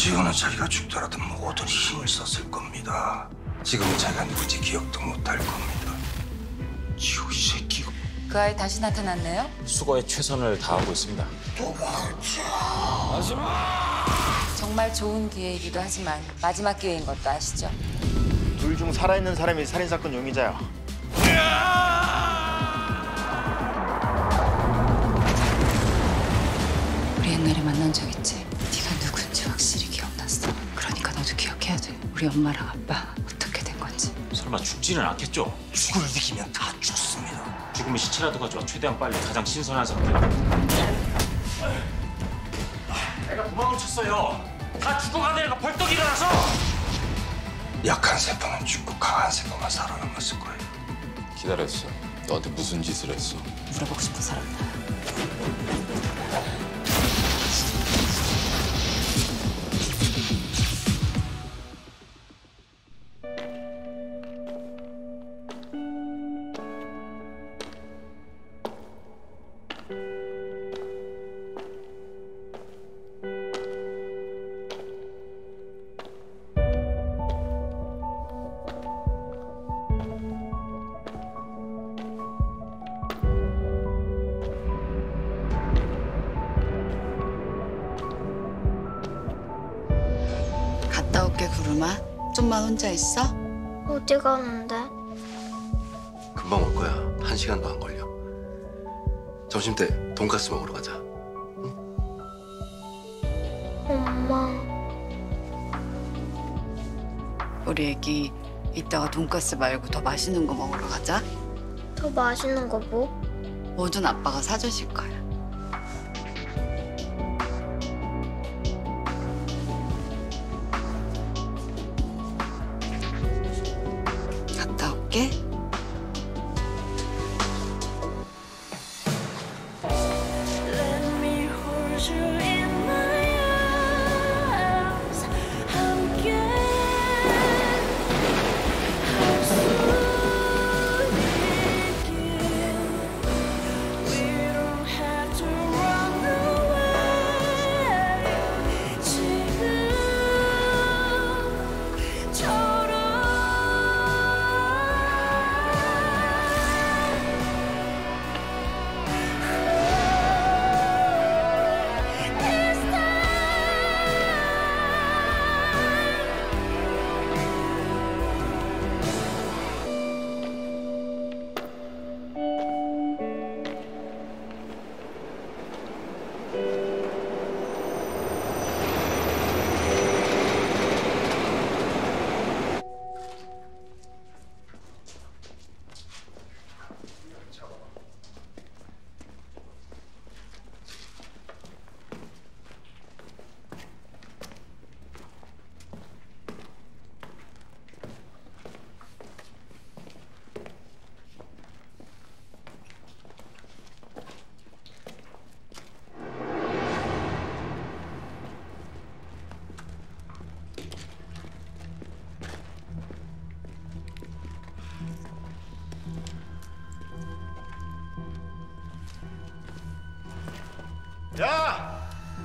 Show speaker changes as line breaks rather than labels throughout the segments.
지호는 자기가 죽더라도 모든 힘을 썼을 겁니다. 지금은 자기가 누군지 기억도 못할 겁니다. 지호 이 새끼가.
그 아이 다시 나타났네요?
수거에 최선을 다하고 있습니다.
정말 좋은 기회이기도 하지만 마지막 기회인 것도 아시죠?
둘 중 살아있는 사람이 살인사건 용의자야.
우리 옛날에 만난 적 있지? 네가 누군지 확실히 기억났어. 그러니까 너도 기억해야 돼. 우리 엄마랑 아빠 어떻게 된 건지.
설마 죽지는 않겠죠?
죽을 위기면 다 죽습니다.
죽으면 시체라도 가져와 최대한 빨리 가장 신선한 상태. 내가 도망을 쳤어요. 다 죽어가는 애가 벌떡 일어나서.
약한 세포는 죽고 강한 세포만 살아남았을 거예요.
기다렸어. 너한테 무슨 짓을 했어?
물어보고 싶은 사람 나야. 갔다 올게, 구름아. 좀만 혼자 있어?
어디 가는데?
금방 올 거야. 1시간도 안 걸려. 점심 때 돈가스 먹으러 가자.
엄마.
우리 애기 이따가 돈가스 말고 더 맛있는 거 먹으러 가자.
더 맛있는 거 뭐?
뭐든 아빠가 사주실 거야. 갔다 올게.
야!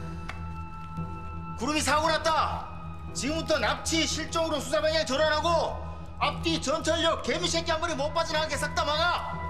구름이 사고 났다. 지금부터 납치, 실종으로 수사 방향 전환하고 앞뒤 전철역 개미 새끼 한 마리 못 빠져나가게 싹 다 막아.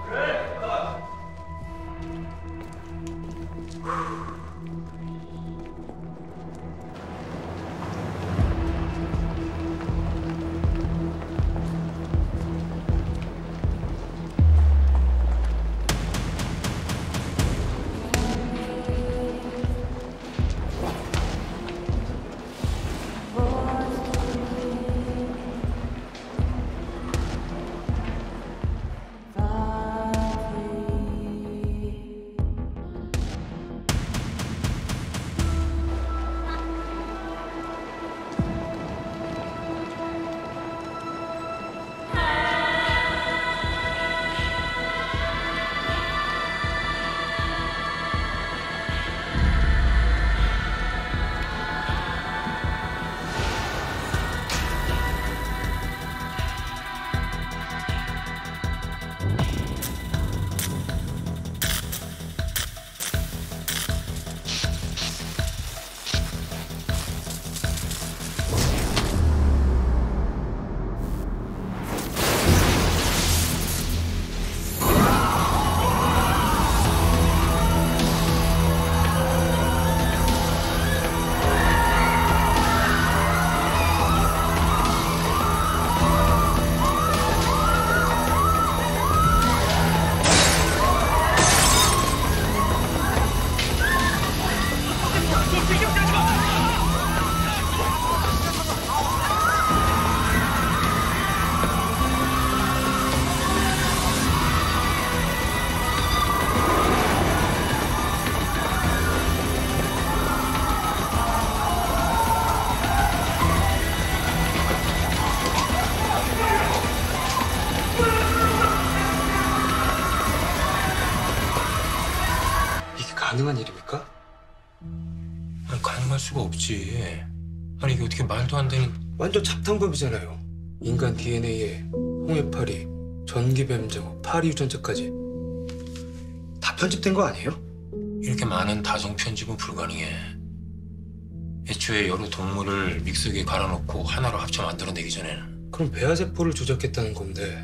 가능한 일입니까?
아니, 가능할 수가 없지. 아니 이게 어떻게 말도 안 되는...
완전 잡탕범이잖아요. 인간 DNA에 홍해파리, 전기뱀장어, 파리 유전자까지 다 편집된 거 아니에요?
이렇게 많은 다중 편집은 불가능해. 애초에 여러 동물을 믹서기에 갈아놓고 하나로 합쳐 만들어내기 전에는.
그럼 배아세포를 조작했다는 건데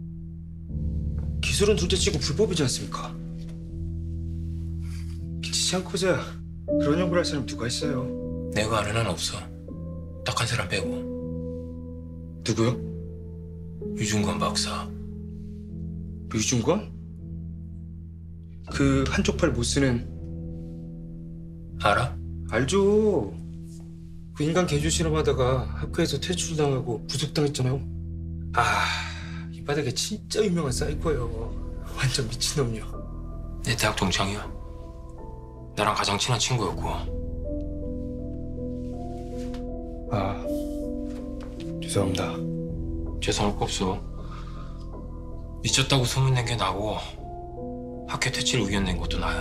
기술은 둘째치고 불법이지 않습니까? 미치지 않고자 그런 연구를 할 사람 누가 있어요?
내가 아는 한 없어. 딱 한 사람 빼고.
누구요?
유중권 박사.
유중권? 그 한쪽 팔 못 쓰는...
알아?
알죠. 그 인간 개조 실험하다가 학교에서 퇴출당하고 구속당했잖아요. 이 바닥에 진짜 유명한 사이코예요. 완전 미친놈이요.
내 대학 동창이야. 나랑 가장 친한 친구였고.
죄송합니다.
죄송할 거 없어. 미쳤다고 소문낸 게 나고 학교 퇴출 의견 낸 것도 나야.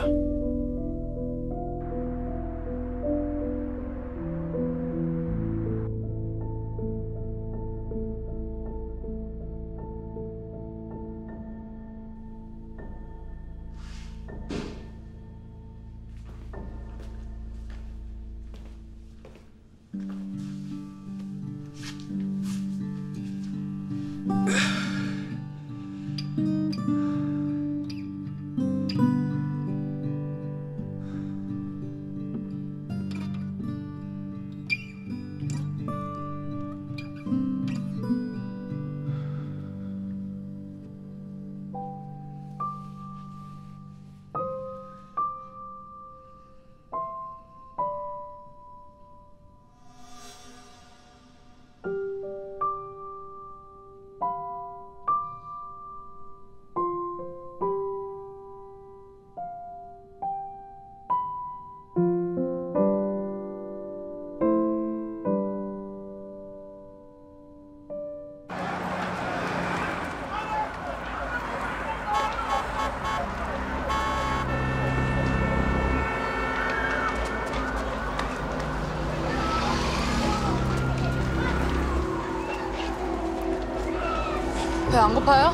배 안 고파요?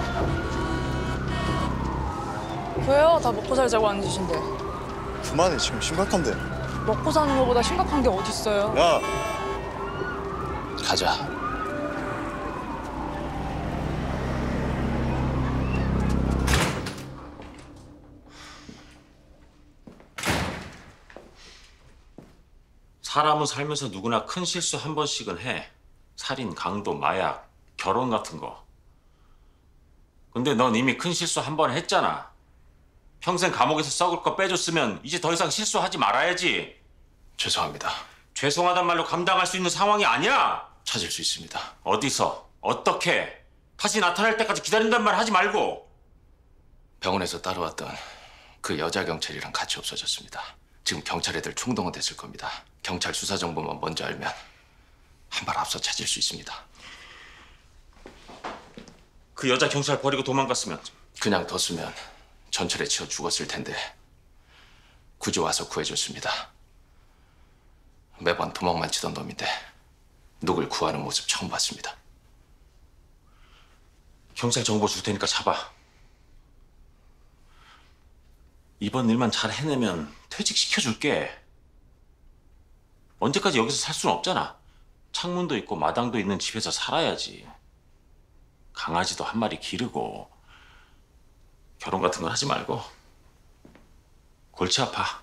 왜요? 다 먹고 살자고 하는 짓인데.
그만해, 지금 심각한데.
먹고 사는 것보다 심각한 게 어딨어요.
야!
가자.
사람은 살면서 누구나 큰 실수 한 번씩은 해. 살인, 강도, 마약, 결혼 같은 거. 근데 넌 이미 큰 실수 한 번 했잖아. 평생 감옥에서 썩을 거 빼줬으면 이제 더 이상 실수하지 말아야지.
죄송합니다.
죄송하단 말로 감당할 수 있는 상황이 아니야.
찾을 수 있습니다.
어디서? 어떻게? 다시 나타날 때까지 기다린단 말 하지 말고.
병원에서 따라왔던 그 여자 경찰이랑 같이 없어졌습니다. 지금 경찰 애들 총동원됐을 겁니다. 경찰 수사 정보만 먼저 알면 한 발 앞서 찾을 수 있습니다.
그 여자 경찰 버리고 도망갔으면
그냥 뒀으면 전철에 치여 죽었을 텐데 굳이 와서 구해줬습니다. 매번 도망만 치던 놈인데 누굴 구하는 모습 처음 봤습니다.
경찰 정보 줄 테니까 잡아. 이번 일만 잘 해내면 퇴직시켜줄게. 언제까지 여기서 살 수는 없잖아. 창문도 있고 마당도 있는 집에서 살아야지. 강아지도 한 마리 기르고. 결혼 같은 건 하지 말고. 골치 아파.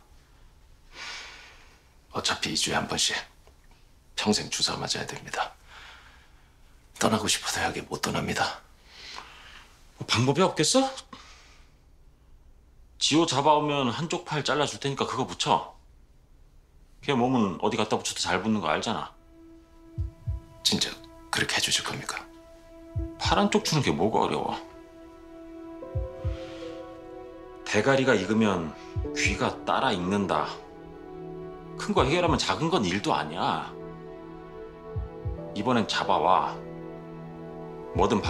어차피 2주에 한 번씩 평생 주사 맞아야 됩니다. 떠나고 싶어도 여기 못 떠납니다.
뭐 방법이 없겠어? 지호 잡아오면 한쪽 팔 잘라줄 테니까 그거 붙여. 걔 몸은 어디 갖다 붙여도 잘 붙는 거 알잖아.
진짜 그렇게 해주실 겁니까?
팔 한쪽 주는 게 뭐가 어려워. 대가리가 익으면 귀가 따라 익는다. 큰 거 해결하면 작은 건 일도 아니야. 이번엔 잡아와. 뭐든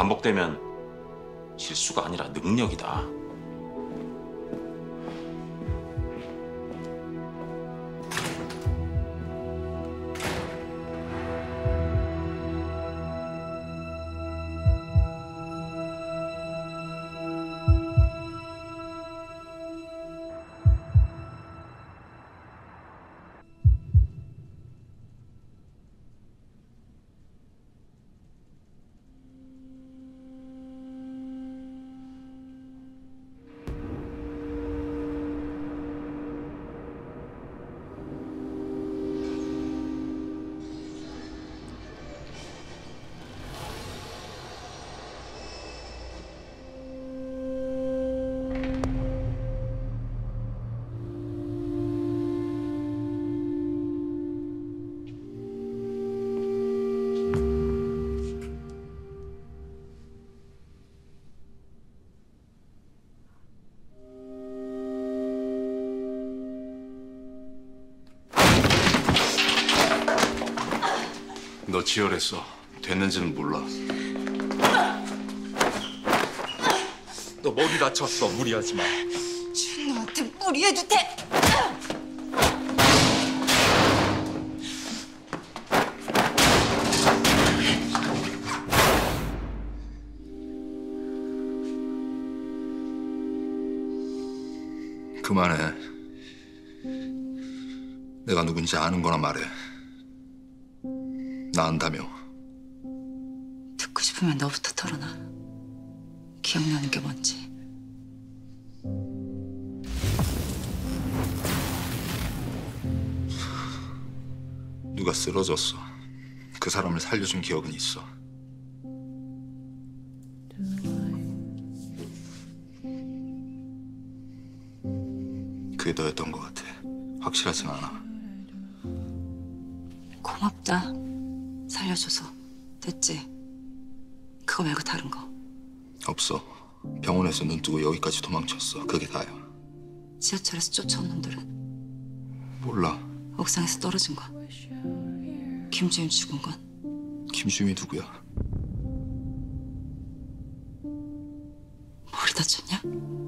반복되면 실수가 아니라 능력이다.
너 지혈했어. 됐는지는 몰라.
너 머리 다쳤어. 무리하지 마.
준호한테 무리해도 돼.
그만해. 내가 누군지 아는 거나 말해. 나 안다며.
듣고 싶으면 너부터 털어놔. 기억나는 게 뭔지.
누가 쓰러졌어. 그 사람을 살려준 기억은 있어. 그게 너였던 것 같아. 확실하진 않아.
고맙다. 살려줘서. 됐지? 그거 말고 다른 거.
없어. 병원에서 눈 뜨고 여기까지 도망쳤어. 그게 다야.
지하철에서 쫓아온 놈들은?
몰라.
옥상에서 떨어진 건? 김주임 죽은 건?
김주임이 누구야?
머리 다쳤냐?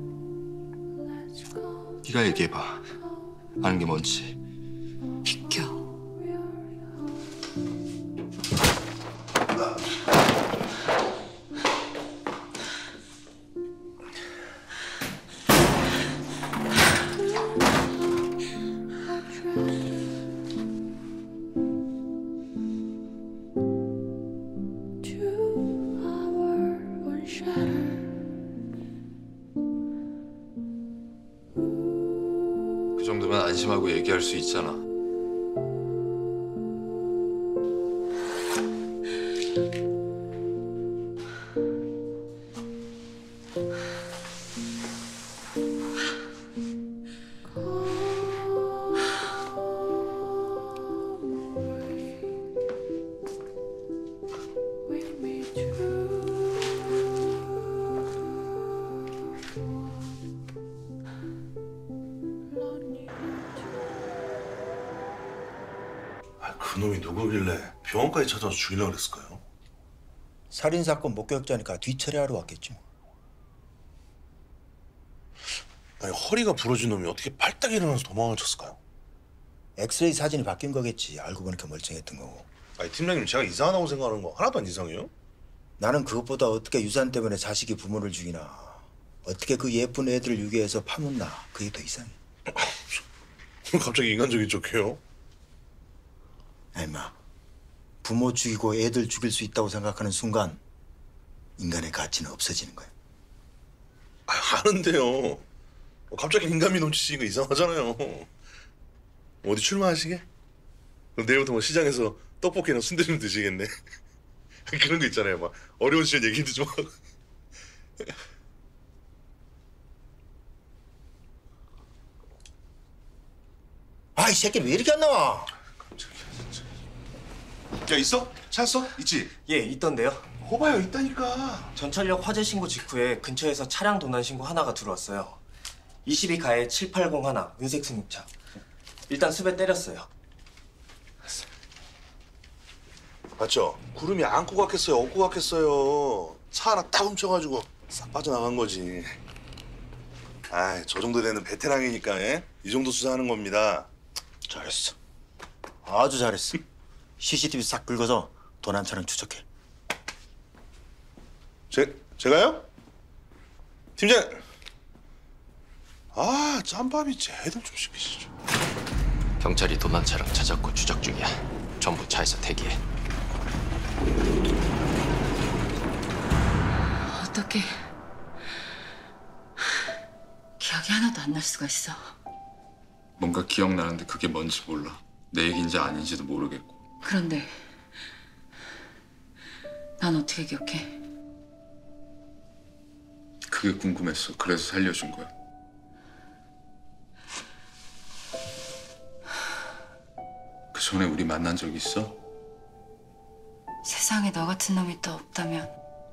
네가 얘기해봐. 아는 게 뭔지.
비켜.
그 정도면 안심하고 얘기할 수 있잖아.
그놈이 누구길래 병원까지 찾아와서 죽이려고 그랬을까요?
살인사건 목격자니까 뒤처리하러 왔겠지 뭐.
아니, 허리가 부러진 놈이 어떻게 발딱 일어나서 도망을 쳤을까요?
엑스레이 사진이 바뀐 거겠지. 알고 보니까 멀쩡했던 거고.
아니, 팀장님, 제가 이상하다고 생각하는 거 하나도 안 이상해요?
나는 그것보다 어떻게 유산 때문에 자식이 부모를 죽이나, 어떻게 그 예쁜 애들을 유괴해서 파묻나, 그게 더 이상해.
갑자기 인간적인 척해요?
임마, 부모 죽이고 애들 죽일 수 있다고 생각하는 순간 인간의 가치는 없어지는 거야.
아는데요. 갑자기 인간미 넘치시니까 이상하잖아요. 어디 출마하시게? 그럼 내일부터 뭐 시장에서 떡볶이나 순대 좀 드시겠네. 그런 거 있잖아요. 막 어려운 시절 얘기도 좀 하고.
아, 이 새끼는 왜 이렇게 안 나와?
야, 있어? 찾았어? 있지?
예, 있던데요.
호봐요, 있다니까.
전철역 화재 신고 직후에 근처에서 차량 도난 신고 하나가 들어왔어요. 22가에 780 하나, 은색 승용차. 일단 수배 때렸어요.
맞죠? 구름이 안고 갔겠어요? 업고 갔겠어요? 차 하나 딱 훔쳐가지고 싹 빠져나간 거지. 아, 저 정도 되는 베테랑이니까, 예? 이 정도 수사하는 겁니다.
잘했어. 아주 잘했어. CCTV 싹 긁어서 도난 차량 추적해.
제가요? 팀장! 아, 짬밥이 쟤들 좀 시키시죠.
경찰이 도난 차량 찾았고 추적 중이야. 전부 차에서 대기해.
어떻게 기억이 하나도 안 날 수가 있어.
뭔가 기억나는데 그게 뭔지 몰라. 내 얘기인지 아닌지도 모르겠고.
그런데 난 어떻게 기억해?
그게 궁금했어. 그래서 살려준 거야. 그 전에 우리 만난 적 있어?
세상에 너 같은 놈이 또 없다면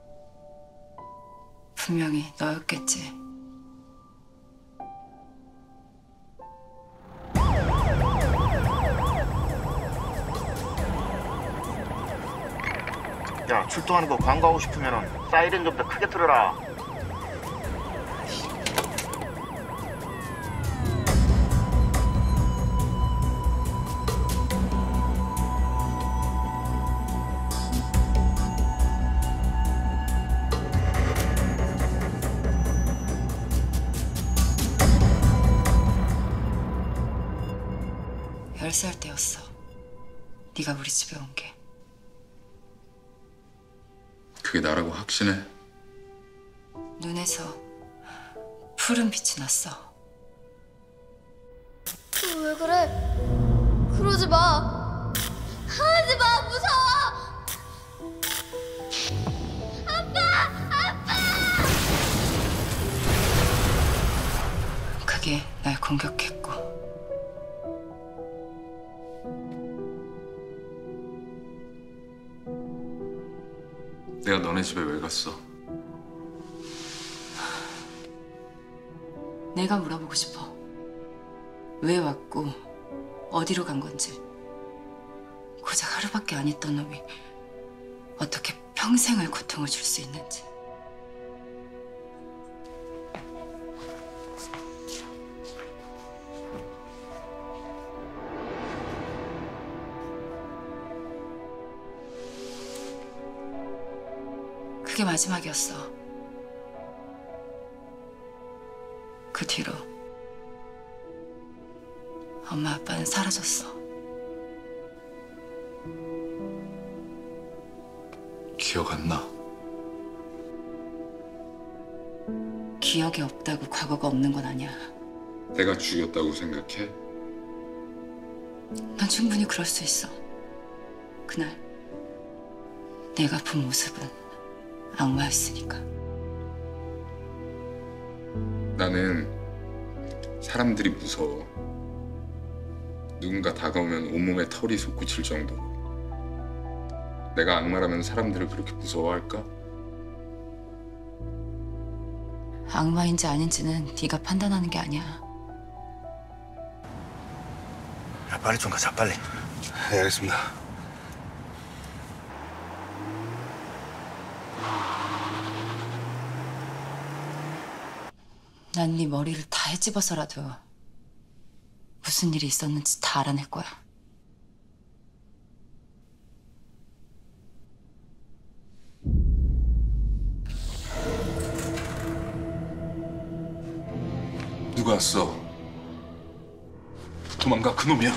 분명히 너였겠지.
야, 출동하는 거 광고하고 싶으면 사이렌 좀 더 크게 틀어라.
열 살 때였어. 네가 우리 집에 온 게.
그게 나라고 확신해?
눈에서 푸른 빛이 났어.
왜 그래? 그러지 마. 하지 마, 무서워. 아빠!
그게 날 공격했고.
내가 너네 집에 왜 갔어?
내가 물어보고 싶어. 왜 왔고 어디로 간 건지. 고작 하루밖에 안 있던 놈이 어떻게 평생을 고통을 줄 수 있는지. 그게 마지막이었어. 그 뒤로 엄마 아빠는 사라졌어.
기억 안 나.
기억이 없다고 과거가 없는 건 아니야.
내가 죽였다고 생각해?
넌 충분히 그럴 수 있어. 그날 내가 본 모습은 악마였으니까.
나는 사람들이 무서워. 누군가 다가오면 온몸에 털이 솟구칠 정도로. 내가 악마라면 사람들을 그렇게 무서워할까?
악마인지 아닌지는 네가 판단하는 게 아니야.
야, 빨리 좀 가자, 빨리.
네, 알겠습니다.
난 네 머리를 다 헤집어서라도 무슨 일이 있었는지 다 알아낼 거야.
누가 왔어? 도망가, 그놈이야.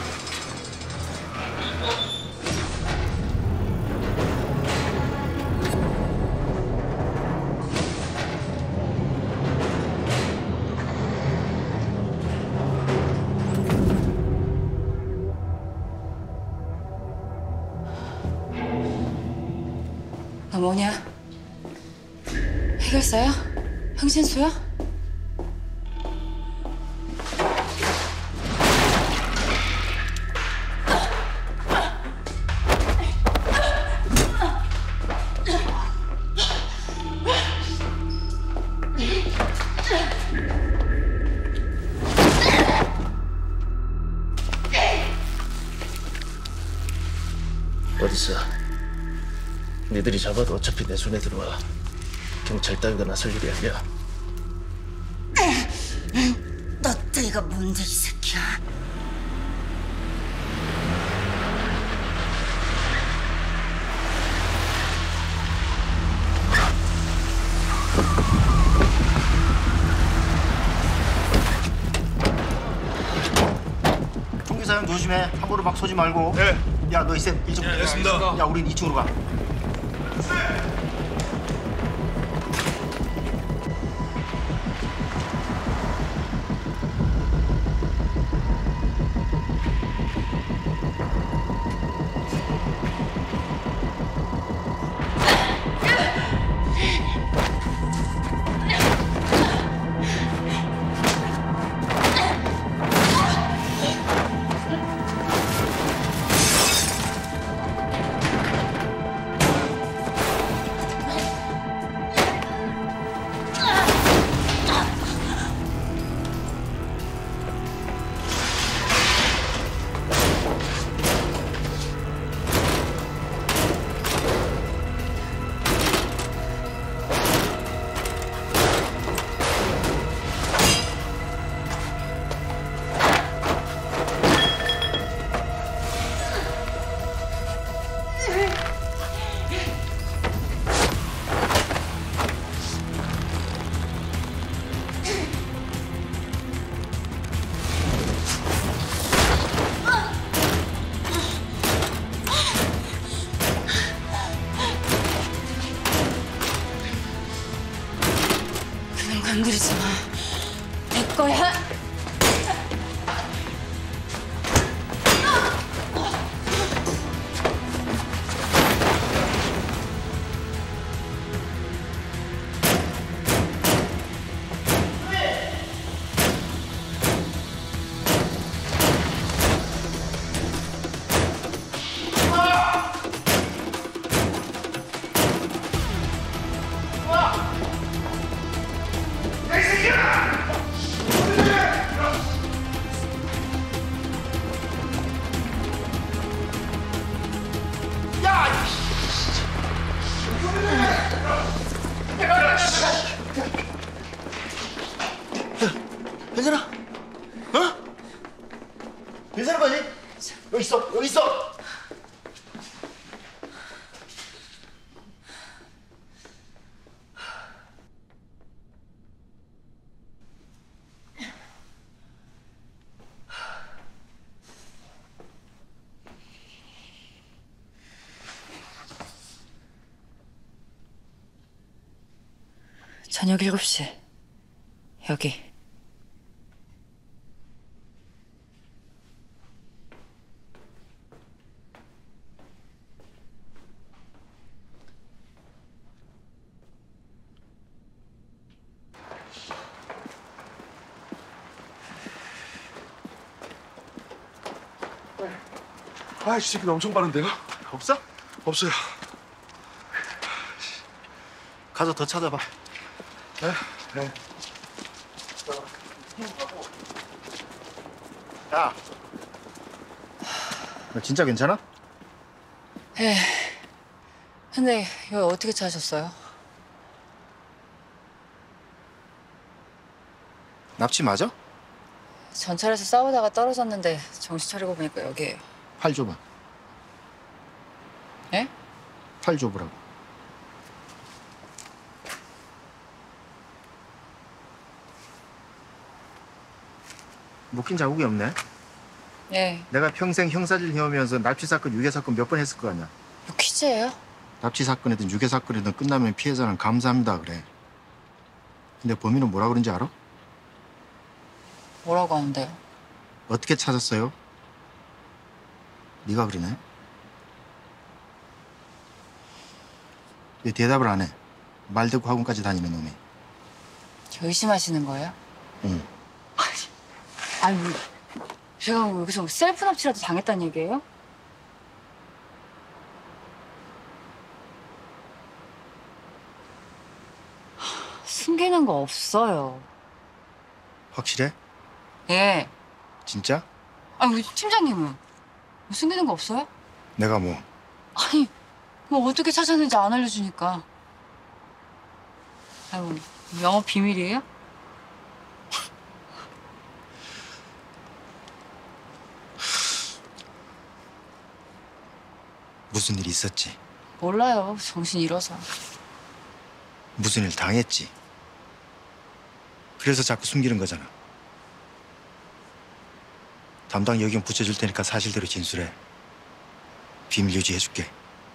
너 뭐냐? 해결사야? 흥신소야?
어딨어? 니들이 잡아도 어차피 내 손에 들어와. 경찰 따위가 나설 일이 아니야.
너 따위가 뭔데, 이 새끼야?
총기 사용 조심해. 함부로 막 쏘지 말고. 네. 야, 너 이쌤 1층.
네, 알겠습니다.
야, 우린 2층으로 가.
건드리지 마. 내 거야.
괜찮아? 어? 괜찮은 거지? 여기 있어, 여기 있어.
저녁 7시. 여기.
아, 이 새끼 엄청 빠른데요?
없어?
없어요.
가서 더 찾아봐.
네.
야, 너 진짜 괜찮아?
예. 근데 여기 어떻게 찾으셨어요?
납치 맞아?
전철에서 싸우다가 떨어졌는데 정신 차리고 보니까 여기에요.
팔 줘봐.
예?
팔 줘보라고. 묶인 자국이 없네.
예.
내가 평생 형사질 해오면서 납치 사건, 유괴 사건 몇 번 했을 거 아니야.
뭐 퀴즈예요?
납치 사건이든 유괴 사건이든 끝나면 피해자는 감사합니다 그래. 근데 범인은 뭐라 그런지 알아?
뭐라고 하는데요?
어떻게 찾았어요? 네가 그러네. 왜 대답을 안 해? 말 듣고 학원까지 다니는 놈이.
의심하시는 거예요?
응.
아니, 제가 뭐 여기서 셀프 납치라도 당했다는 얘기예요? 숨기는 거 없어요.
확실해?
예.
진짜?
아니, 우리 팀장님은 뭐 숨기는 거 없어요?
내가 뭐
아니, 뭐 어떻게 찾았는지 안 알려주니까. 아유, 영업 비밀이에요?
무슨 일 있었지?
몰라요. 정신 잃어서.
무슨 일 당했지? 그래서 자꾸 숨기는 거잖아. 담당 여기는 붙여줄 테니까 사실대로 진술해. 비밀 유지해줄게.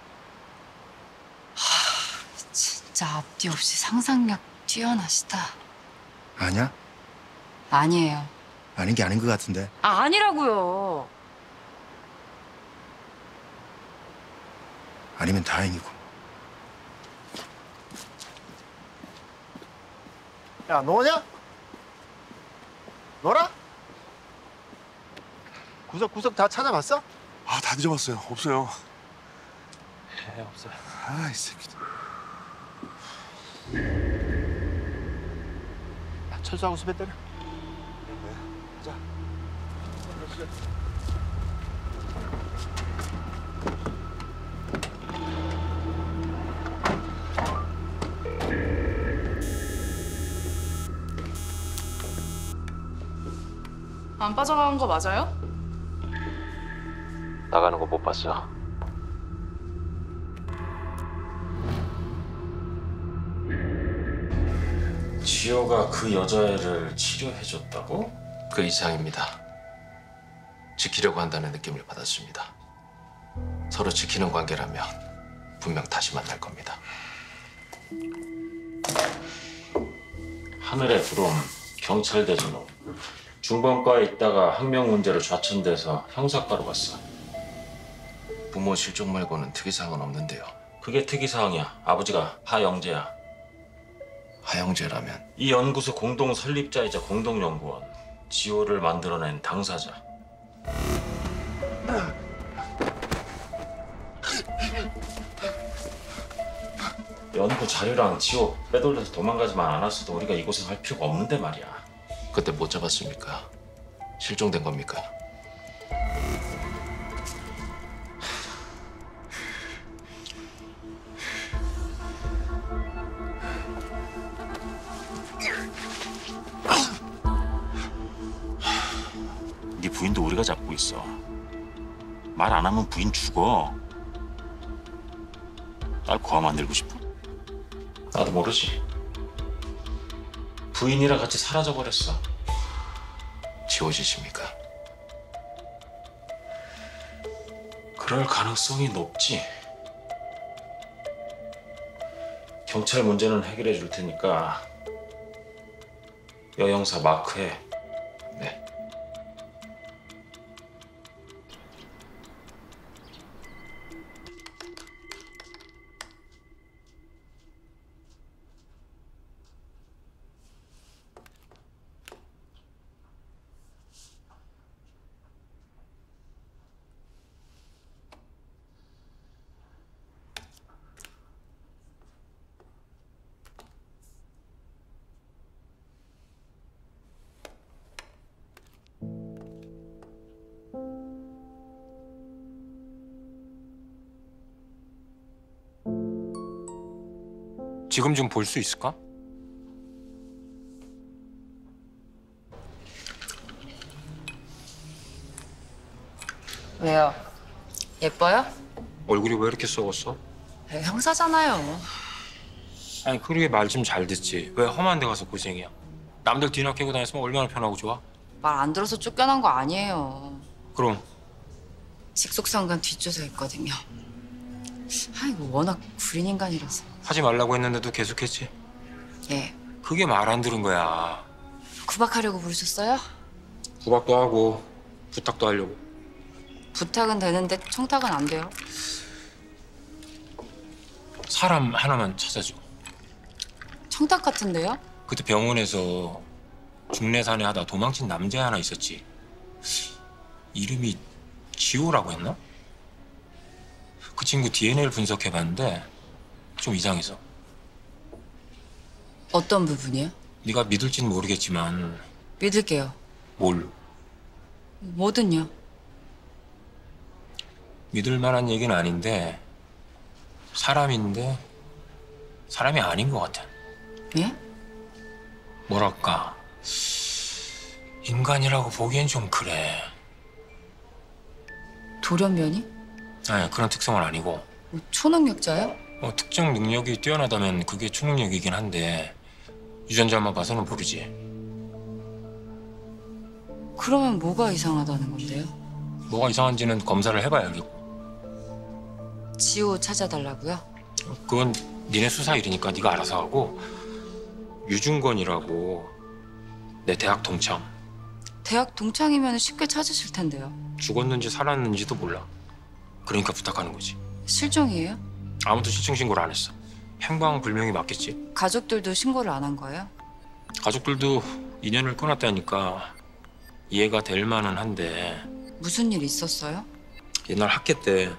진짜 앞뒤 없이 상상력 뛰어나시다.
아니야?
아니에요.
아닌 게 아닌 것 같은데.
아, 아니라고요.
아니면 다행이고. 야, 너냐? 너라? 구석구석 다 찾아봤어?
아, 다 뒤져봤어요. 없어요.
네, 없어요.
아, 이 새끼들.
철수하고 수배 때려.
자.
안 빠져나간 거 맞아요?
나가는 거 못 봤어.
지호가 그 여자애를 치료해줬다고?
그 이상입니다. 지키려고 한다는 느낌을 받았습니다. 서로 지키는 관계라면 분명 다시 만날 겁니다.
하늘의 구름, 경찰대 전호. 중범과에 있다가 학명 문제로 좌천돼서 형사과로 갔어.
부모 실종 말고는 특이사항은 없는데요.
그게 특이사항이야. 아버지가 하영재야.
하영재라면?
이 연구소 공동 설립자이자 공동연구원. 지호를 만들어낸 당사자. 연구 자료랑 지호 빼돌려서 도망가지만 않았어도 우리가 이 고생할 필요가 없는데 말이야.
그때 못 잡았습니까? 실종된 겁니까?
네 부인도 우리가 잡고 있어. 말 안 하면 부인 죽어. 날 고아 만들고 싶어? 나도 모르지. 부인이랑 같이 사라져버렸어.
지워지십니까?
그럴 가능성이 높지. 경찰 문제는 해결해 줄 테니까 여 형사 마크해.
네.
지금 좀 볼 수 있을까?
왜요? 예뻐요?
얼굴이 왜 이렇게 썩었어?
형사잖아요.
아니 그러게 말 좀 잘 듣지. 왜 험한 데 가서 고생이야? 남들 뒤나 캐고 다녔으면 얼마나 편하고 좋아?
말 안 들어서 쫓겨난 거 아니에요.
그럼
직속상관 뒷조사했거든요. 아이고 워낙 구린 인간이라서.
하지 말라고 했는데도 계속했지.
예.
그게 말 안 들은 거야.
구박하려고 부르셨어요?
구박도 하고 부탁도 하려고.
부탁은 되는데 청탁은 안 돼요.
사람 하나만 찾아줘.
청탁 같은데요?
그때 병원에서 중내산에 하다 도망친 남자 하나 있었지. 이름이 지호라고 했나? 그 친구 DNA를 분석해봤는데 좀 이상해서.
어떤 부분이요?
네가 믿을지는 모르겠지만
믿을게요.
뭘?
뭐든요.
믿을 만한 얘기는 아닌데 사람인데 사람이 아닌 것 같아.
예?
뭐랄까 인간이라고 보기엔 좀 그래.
돌연변이?
아니 그런 특성은 아니고.
뭐 초능력자요?
특정 능력이 뛰어나다면 그게 초능력이긴 한데 유전자만 봐서는 모르지.
그러면 뭐가 이상하다는 건데요?
뭐가 이상한지는 검사를 해봐야 알겠고.
지호 찾아달라고요?
그건 니네 수사 일이니까 네가 알아서 하고. 유중건이라고 내 대학 동창.
대학 동창이면 쉽게 찾으실 텐데요.
죽었는지 살았는지도 몰라. 그러니까 부탁하는 거지.
실종이에요?
아무도 실종 신고를 안 했어. 행방불명이 맞겠지.
가족들도 신고를 안 한 거예요?
가족들도 인연을 끊었다니까 이해가 될 만은 한데.
무슨 일 있었어요?
옛날 학회 때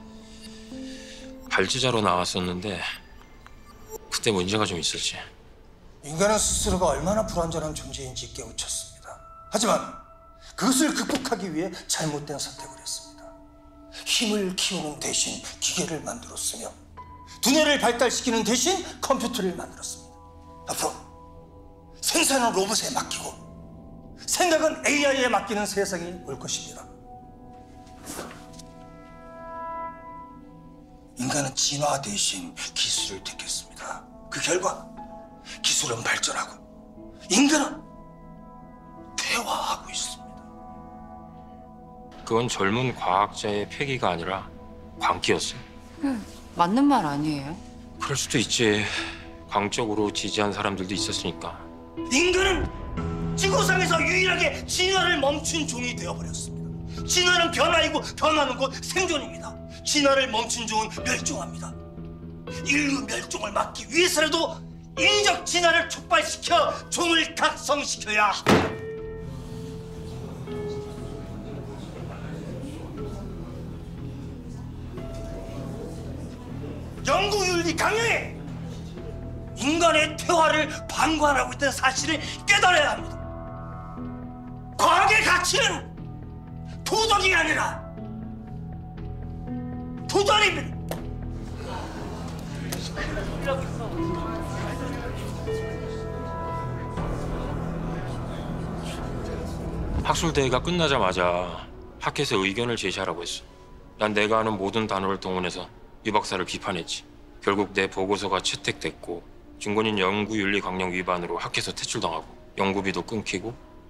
발제자로 나왔었는데 그때 문제가 좀 있었지.
인간은 스스로가 얼마나 불완전한 존재인지 깨우쳤습니다. 하지만 그것을 극복하기 위해 잘못된 선택을 했습니다. 힘을 키우는 대신 기계를 만들었으며 두뇌를 발달시키는 대신 컴퓨터를 만들었습니다. 앞으로 생산은 로봇에 맡기고 생각은 AI에 맡기는 세상이 올 것입니다. 인간은 진화 대신 기술을 택했습니다. 그 결과 기술은 발전하고 인간은 퇴화하고 있습니다.
그건 젊은 과학자의 패기가 아니라 광기였어.
맞는 말 아니에요?
그럴 수도 있지. 광적으로 지지한 사람들도 있었으니까.
인간은 지구상에서 유일하게 진화를 멈춘 종이 되어버렸습니다. 진화는 변화이고 변화는 곧 생존입니다. 진화를 멈춘 종은 멸종합니다. 인류 멸종을 막기 위해서라도 인적 진화를 촉발시켜 종을 각성시켜야 영구윤리 강령에 인간의 퇴화를 방관하고 있다는 사실을 깨달아야 합니다. 과학의 가치는 도덕이 아니라 도전입니다.
학술대회가 끝나자마자 학회에서 의견을 제시하라고 했어. 난 내가 아는 모든 단어를 동원해서 유 박사를 비판했지. 결국 내 보고서가 채택됐고 중건인 연구윤리 강령 위반으로 학회에서 퇴출당하고 연구비도 끊기고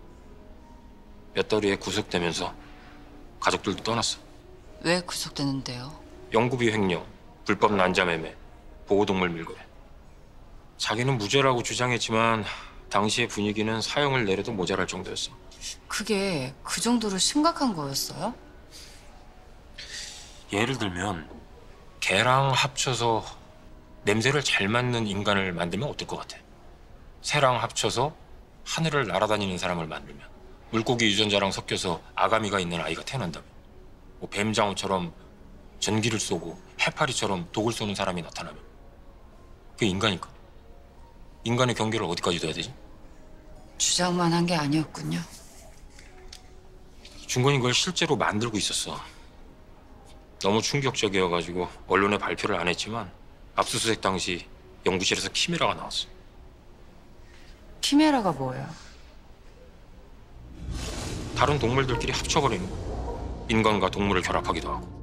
몇 달 후에 구속되면서 가족들도 떠났어.
왜 구속되는데요?
연구비 횡령, 불법 난자매매, 보호동물 밀거래. 자기는 무죄라고 주장했지만 당시의 분위기는 사형을 내려도 모자랄 정도였어.
그게 그 정도로 심각한 거였어요?
예를 들면 개랑 합쳐서 냄새를 잘 맡는 인간을 만들면 어떨 것 같아? 새랑 합쳐서 하늘을 날아다니는 사람을 만들면, 물고기 유전자랑 섞여서 아가미가 있는 아이가 태어난다면, 뭐 뱀장어처럼 전기를 쏘고 해파리처럼 독을 쏘는 사람이 나타나면 그게 인간일까? 인간의 경계를 어디까지 둬야 되지?
주장만 한 게 아니었군요.
중건이 그걸 실제로 만들고 있었어. 너무 충격적이어가지고 언론에 발표를 안 했지만 압수수색 당시 연구실에서 키메라가 나왔어.
키메라가 뭐예요?
다른 동물들끼리 합쳐버리는 거. 인간과 동물을 결합하기도 하고.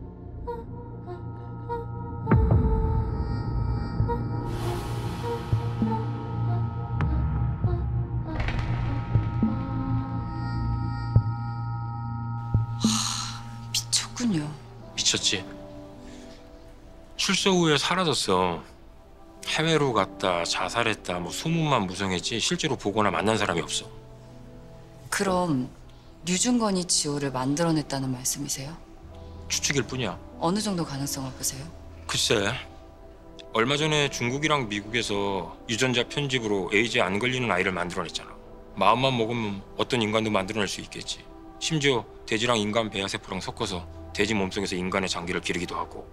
미쳤군요.
미쳤지. 출소 후에 사라졌어. 해외로 갔다, 자살했다, 뭐 소문만 무성했지 실제로 보거나 만난 사람이 없어.
그럼 류중건이 지호를 만들어냈다는 말씀이세요?
추측일 뿐이야.
어느 정도 가능성을 보세요?
글쎄, 얼마 전에 중국이랑 미국에서 유전자 편집으로 에이즈에 안 걸리는 아이를 만들어냈잖아. 마음만 먹으면 어떤 인간도 만들어낼 수 있겠지. 심지어 돼지랑 인간 배아세포랑 섞어서 돼지 몸속에서 인간의 장기를 기르기도 하고.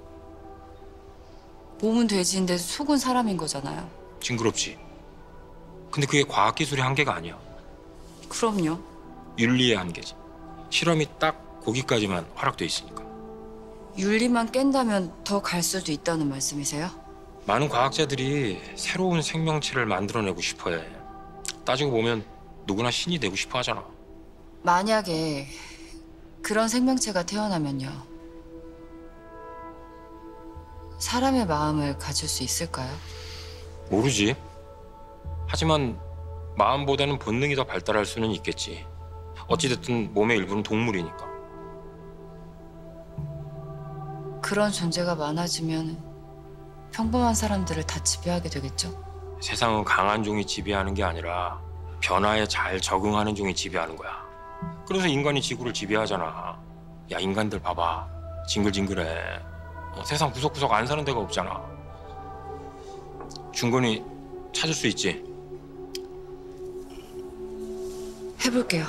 몸은 돼지인데 속은 사람인 거잖아요.
징그럽지. 근데 그게 과학기술의 한계가 아니야.
그럼요.
윤리의 한계지. 실험이 딱 거기까지만 허락돼 있으니까.
윤리만 깬다면 더 갈 수도 있다는 말씀이세요?
많은 과학자들이 새로운 생명체를 만들어내고 싶어해. 따지고 보면 누구나 신이 되고 싶어 하잖아.
만약에 그런 생명체가 태어나면요. 사람의 마음을 가질 수 있을까요?
모르지. 하지만 마음보다는 본능이 더 발달할 수는 있겠지. 어찌됐든 몸의 일부는 동물이니까.
그런 존재가 많아지면 평범한 사람들을 다 지배하게 되겠죠?
세상은 강한 종이 지배하는 게 아니라 변화에 잘 적응하는 종이 지배하는 거야. 그래서 인간이 지구를 지배하잖아. 야, 인간들 봐봐. 징글징글해. 세상 구석구석 안 사는 데가 없잖아. 중건이 찾을 수 있지?
해볼게요.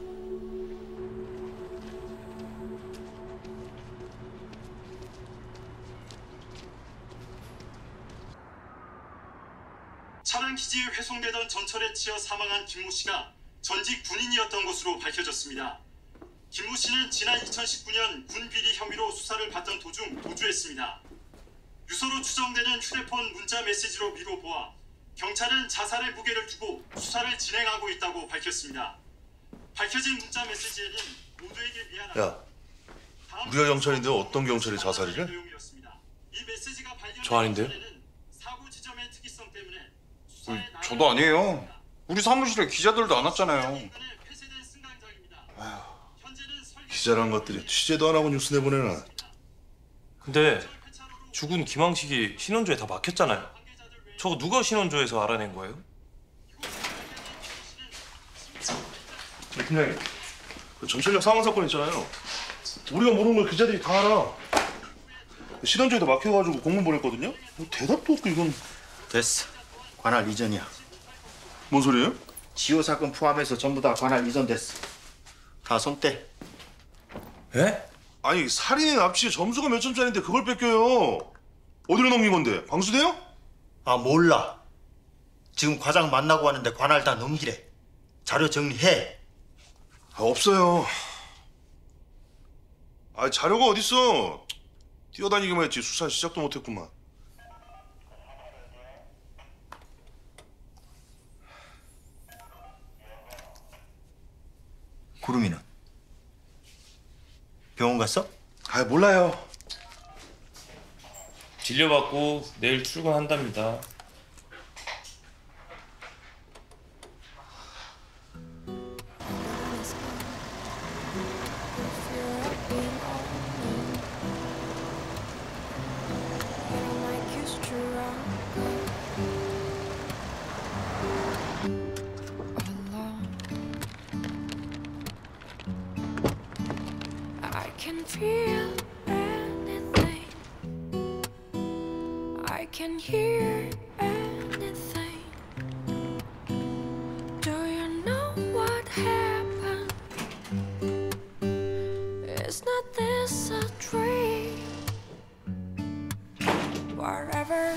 차량 기지에 회송되던 전철에 치여 사망한 김모 씨가 전직 군인이었던 것으로 밝혀졌습니다. 김모 씨는 지난 2019년 군 비리 혐의로 수사를 받던 도중 도주했습니다. 유서로 추정되는 휴대폰 문자 메시지로 미뤄 보아 경찰은 자살의 무게를 두고 수사를 진행하고 있다고 밝혔습니다. 밝혀진 문자 메시지에는 모두에게 미안하다.
야, 우리가 경찰인데 어떤 경찰이 자살이래?
이 메시지가 발견된
저 아닌데요?
사고 지점의 특이성 때문에
저도 아니에요. 우리 사무실에 기자들도 안 왔잖아요.
기자란 것들이 취재도 안 하고 뉴스 내보내나.
근데 죽은 김황식이 신원조에 다 막혔잖아요. 저거 누가 신원조에서 알아낸 거예요?
팀장님, 그 전철역 상황 사건 있잖아요. 우리가 모르는 걸 기자들이 다 알아. 실현조에도 막혀가지고 공문 보냈거든요. 대답도 없고 이건.
됐어. 관할 이전이야.
뭔 소리예요?
지호 사건 포함해서 전부 다 관할 이전됐어. 다 손떼.
예? 아니 살인의 납치에 점수가 몇 점짜리인데 그걸 뺏겨요. 어디로 넘긴 건데? 광수대요?
아 몰라. 지금 과장 만나고 왔는데 관할 다 넘기래. 자료 정리해.
아, 없어요. 아 자료가 어딨어? 뛰어다니기만 했지 수사 시작도 못했구만.
구름이는? 병원 갔어?
아 몰라요.
진료받고 내일 출근한답니다.
I can feel anything. I can hear anything. Do you know what happened? Is not this a dream? Whatever.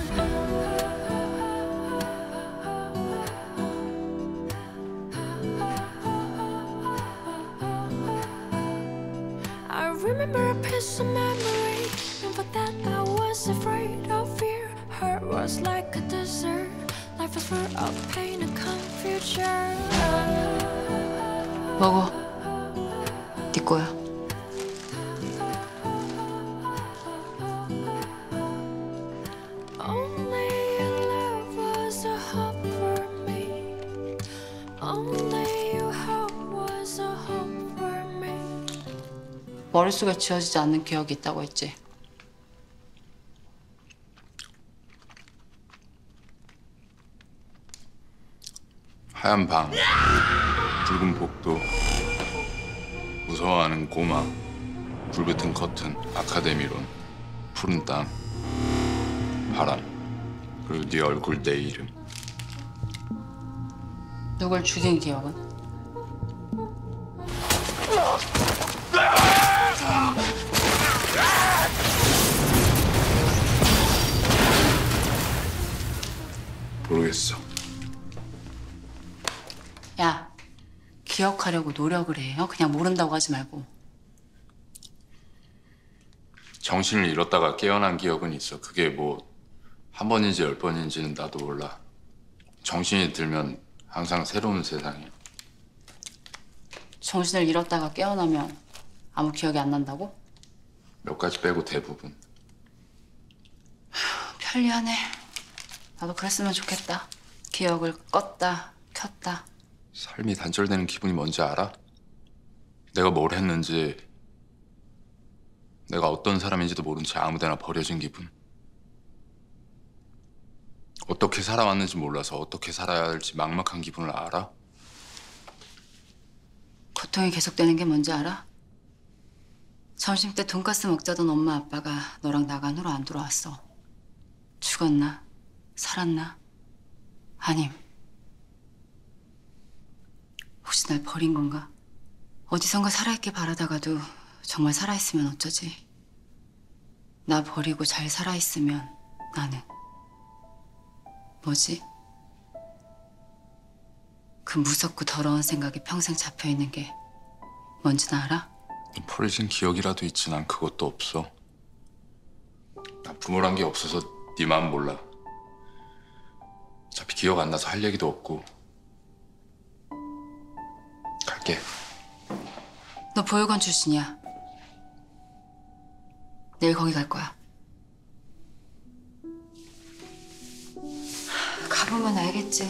I remember a piece of memory, and for that I was afraid of fear. Hurt was like a desert, life was full of pain and confusion.
먹어. 네 거야.
Only your love was a hope for me. Only your hope was a hope for me.
머릿속에 지워지지 않는 기억이 있다고 했지.
하얀 방, 붉은 복도, 무서워하는 꼬마, 불붙은 커튼, 아카데미론, 푸른 땅, 바람, 그리고 네 얼굴, 내 이름.
누굴 죽인 기억은?
모르겠어.
야, 기억하려고 노력을 해. 그냥 모른다고 하지 말고.
정신을 잃었다가 깨어난 기억은 있어. 그게 뭐 한 번인지 10번인지는 나도 몰라. 정신이 들면 항상 새로운 세상이야.
정신을 잃었다가 깨어나면 아무 기억이 안 난다고?
몇 가지 빼고 대부분.
편리하네. 나도 그랬으면 좋겠다. 기억을 껐다 켰다.
삶이 단절되는 기분이 뭔지 알아? 내가 뭘 했는지, 내가 어떤 사람인지도 모른 채 아무데나 버려진 기분. 어떻게 살아왔는지 몰라서 어떻게 살아야 할지 막막한 기분을 알아?
고통이 계속되는 게 뭔지 알아? 점심때 돈가스 먹자던 엄마 아빠가 너랑 나간 후로 안 돌아왔어. 죽었나? 살았나? 아님 혹시 날 버린 건가? 어디선가 살아있길 바라다가도 정말 살아있으면 어쩌지? 나 버리고 잘 살아있으면 나는 뭐지? 그 무섭고 더러운 생각이 평생 잡혀있는 게 뭔지는 알아?
버려진 기억이라도 있지. 난 그것도 없어. 나 부모란 게 없어서 네 마음 몰라. 어차피 기억 안 나서 할 얘기도 없고. 갈게.
너 보육원 출신이야. 내일 거기 갈 거야. 가보면 알겠지.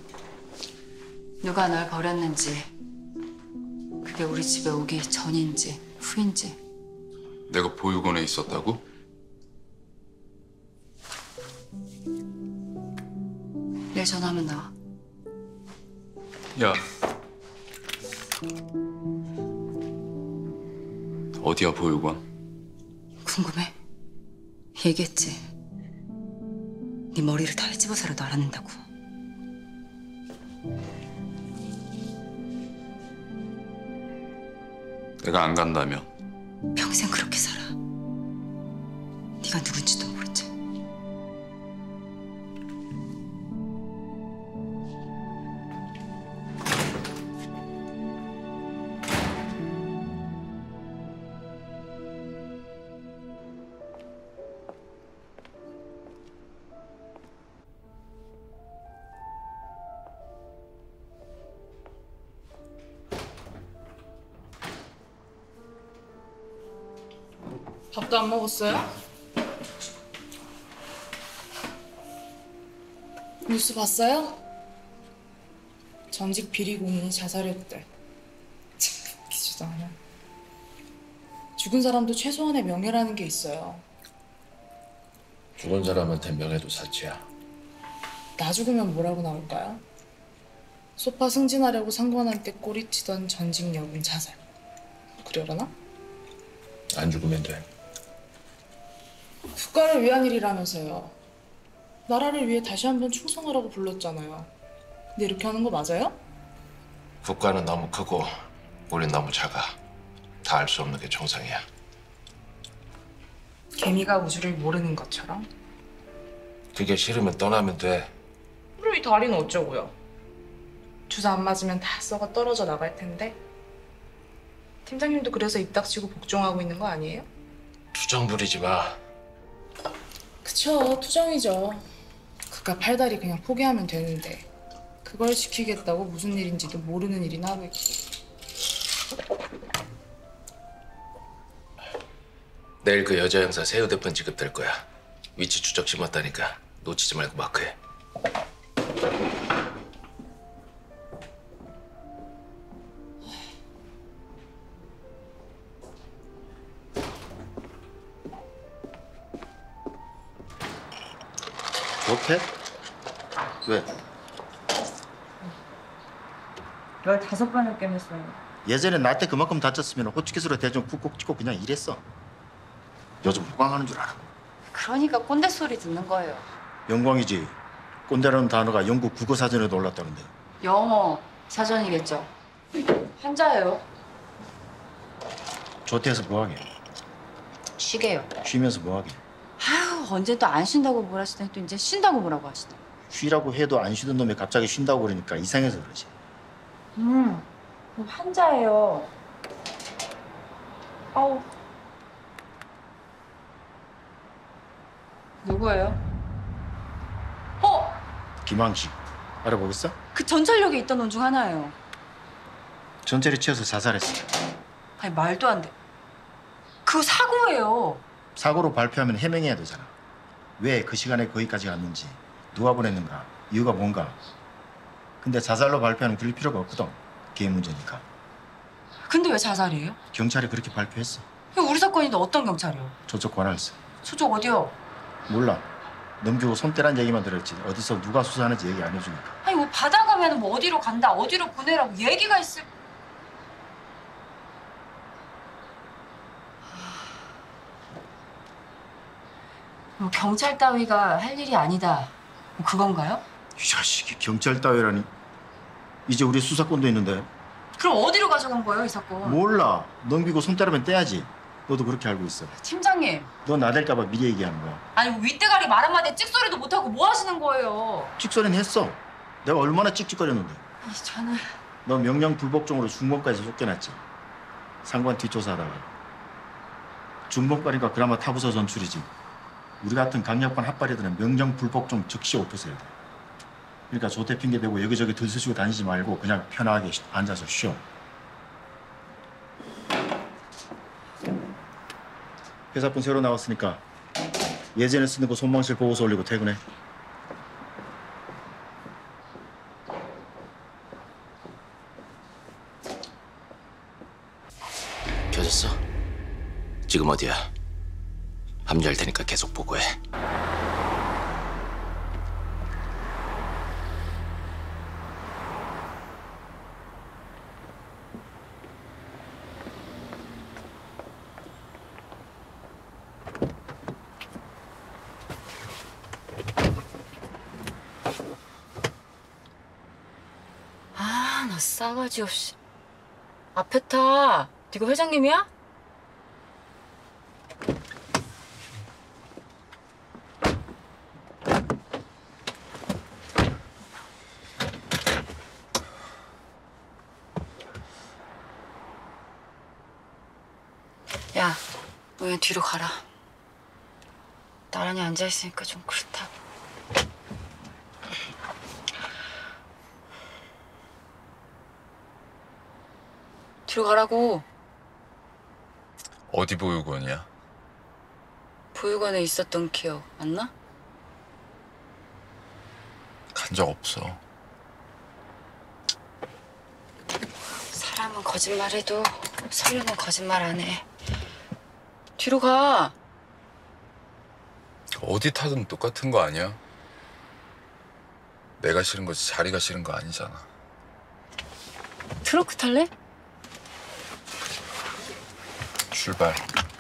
누가 널 버렸는지. 그게 우리 집에 오기 전인지 후인지.
내가 보육원에 있었다고?
내일 전화하면 나와.
야, 어디야 보육원?
궁금해? 얘기했지. 네 머리를 다 헤집어서라도 알아낸다고.
내가 안 간다며?
평생 그렇게 살아. 네가 누군지도 모르지.
밥도 안 먹었어요? 뉴스 봤어요? 전직 비리 공인이 자살했대. 참 웃기지도 않아. 죽은 사람도 최소한의 명예라는 게 있어요.
죽은 사람한테 명예도 사치야.
나 죽으면 뭐라고 나올까요? 소파 승진하려고 상관한테 꼬리치던 전직 여군 자살. 그러려나?
안 죽으면 돼.
국가를 위한 일이라면서요. 나라를 위해 다시 한번 충성하라고 불렀잖아요. 근데 이렇게 하는 거 맞아요?
국가는 너무 크고 우린 너무 작아. 다 알 수 없는 게 정상이야.
개미가 우주를 모르는 것처럼?
그게 싫으면 떠나면 돼.
그럼 이 다리는 어쩌고요? 주사 안 맞으면 다 썩어 떨어져 나갈 텐데. 팀장님도 그래서 입 닥치고 복종하고 있는 거 아니에요?
투정 부리지 마.
그쵸, 투정이죠. 그깟 팔다리 그냥 포기하면 되는데 그걸 지키겠다고 무슨 일인지도 모르는 일이나 하고 있고.
내일 그 여자 형사 새 휴대폰 지급될 거야. 위치 추적 심었다니까 놓치지 말고 마크해.
못해? 왜?
15번을 깨맸어요.
예전에 나 때 그만큼 다쳤으면 호치키스로 대충 쿡쿡 찍고 그냥 일했어. 요즘 호강하는 줄 알아.
그러니까 꼰대 소리 듣는 거예요.
영광이지. 꼰대라는 단어가 영국 국어 사전에도 올랐다는데.
영어 사전이겠죠. 한자예요.
조퇴해서 뭐하게?
쉬게요.
쉬면서 뭐하게?
아유, 언제 또 안 쉰다고 뭘 하시더니 또 이제 쉰다고 뭐라고 하시더니.
쉬라고 해도 안 쉬던 놈이 갑자기 쉰다고 그러니까 이상해서 그러지.
한자예요. 아우. 누구예요?
김항식. 알아보겠어?
그 전철역에 있던 놈 중 하나예요.
전철에 치여서 자살했어.
아니 말도 안 돼. 그거 사고예요.
사고로 발표하면 해명해야 되잖아. 왜 그 시간에 거기까지 갔는지, 누가 보냈는가, 이유가 뭔가. 근데 자살로 발표하면 그럴 필요가 없거든. 개인 문제니까.
근데 왜 자살이에요?
경찰이 그렇게 발표했어.
이거 우리 사건인데 어떤 경찰이요?
저쪽 관할서.
저쪽 어디요?
몰라. 넘기고 손대란 얘기만 들었지. 어디서 누가 수사하는지 얘기 안 해주니까.
아니 뭐 받아가면 뭐 어디로 간다, 어디로 보내라고 얘기가 있을. 뭐 경찰 따위가 할 일이 아니다. 뭐 그건가요?
이 자식이 경찰 따위라니. 이제 우리 수사권도 있는데.
그럼 어디로 가져간 거예요, 이 사건?
몰라. 넘기고 손대라면 떼야지. 너도 그렇게 알고 있어.
팀장님.
너 나댈까 봐 미리 얘기하는 거야.
아니 뭐 윗대가리 말 한마디에 찍소리도 못하고 뭐 하시는 거예요?
찍소리는 했어. 내가 얼마나 찍찍거렸는데.
아니 저는.
너 명령 불복종으로 중범까지 쫓겨났지. 상관 뒷조사하다가. 중범까지가 그나마 타부서 전출이지. 우리 같은 강력반 핫바리들은 명령 불복종 즉시 엎으셔야 돼. 그러니까 조퇴 핑계 대고 여기저기 들쑤시고 다니지 말고 그냥 편하게 앉아서 쉬어. 회사분 새로 나왔으니까 예전에 쓰는 거 손망실 보고서 올리고 퇴근해.
켜졌어? 지금 어디야? 합류할 테니까 계속 보고해.
싸가지 없이. 앞에 타. 네가 회장님이야? 야, 너 그냥 뒤로 가라. 나란히 앉아있으니까 좀 그렇다. 뒤로 가라고.
어디 보육원이야?
보육원에 있었던 기억 안 나?
간 적 없어.
사람은 거짓말해도 서류는 거짓말 안 해. 뒤로 가.
어디 타든 똑같은 거 아니야? 내가 싫은 거지 자리가 싫은 거 아니잖아.
트렁크 탈래?
출발.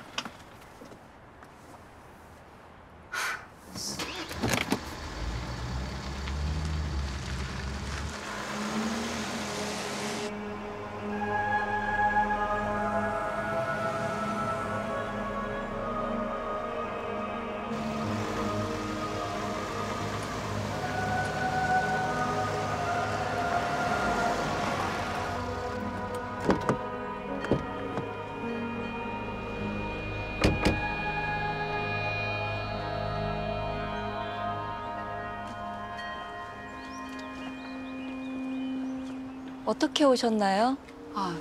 어떻게 오셨나요?
아,